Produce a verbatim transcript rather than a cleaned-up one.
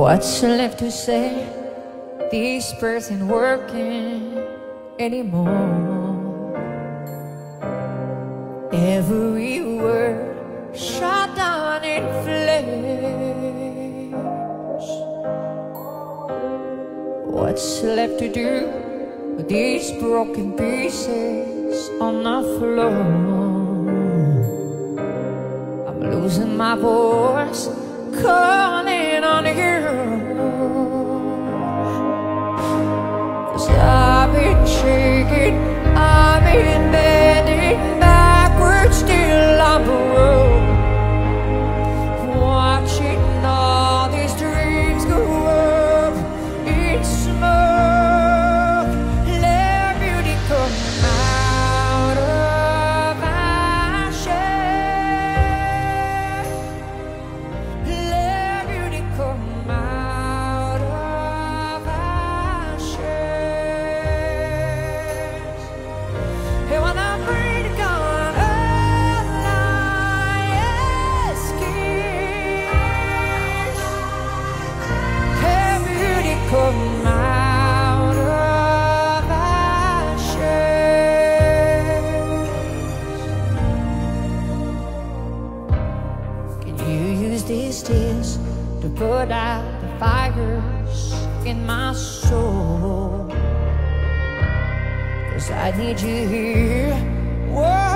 What's left to say? This birds ain't working anymore. Every word shot down in flames. What's left to do with these broken pieces on the floor? I'm losing my voice, calling on you, 'cause I've been shaking, I've been bending backwards till I'm broke, watching all these dreams go up in smoke. Let beauty come out of ashes. Let beauty come out of ashes. And when I'm ready, gone alive, escape. Let beauty come out of ashes. Can you use these tears to put out the fires in my soul? 'Cause I need you here. Whoa.